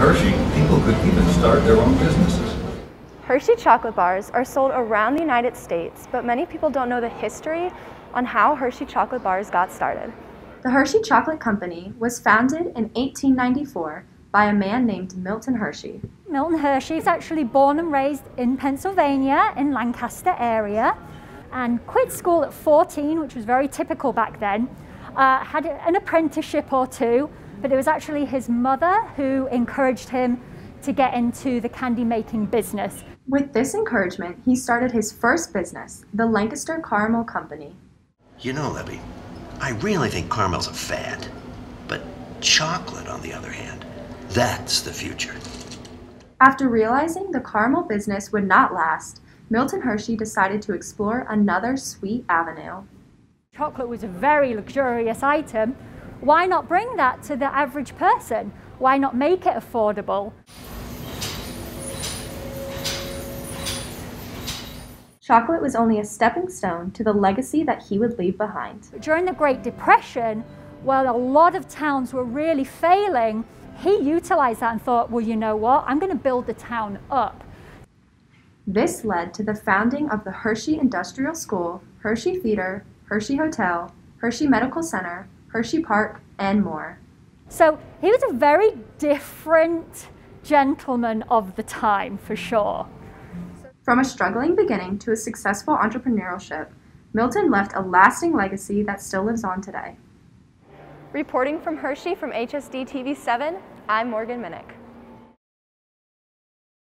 Hershey, people could even start their own businesses. Hershey chocolate bars are sold around the United States, but many people don't know the history on how Hershey chocolate bars got started. The Hershey Chocolate Company was founded in 1894 by a man named Milton Hershey. Milton Hershey is actually born and raised in Pennsylvania, in Lancaster area, and quit school at 14, which was very typical back then. Had an apprenticeship or two, but it was actually his mother who encouraged him to get into the candy making business. With this encouragement, he started his first business, the Lancaster Caramel Company. You know, Libby, I really think caramel's a fad. But chocolate, on the other hand, that's the future. After realizing the caramel business would not last, Milton Hershey decided to explore another sweet avenue. Chocolate was a very luxurious item. Why not bring that to the average person? Why not make it affordable? Chocolate was only a stepping stone to the legacy that he would leave behind. During the Great Depression, while a lot of towns were really failing, he utilized that and thought, well, you know what? I'm going to build the town up. This led to the founding of the Hershey Industrial School, Hershey Theater, Hershey Hotel, Hershey Medical Center, Hershey Park, and more. So he was a very different gentleman of the time, for sure. From a struggling beginning to a successful entrepreneurship, Milton left a lasting legacy that still lives on today. Reporting from Hershey from HSD TV 7, I'm Morgan Minnick.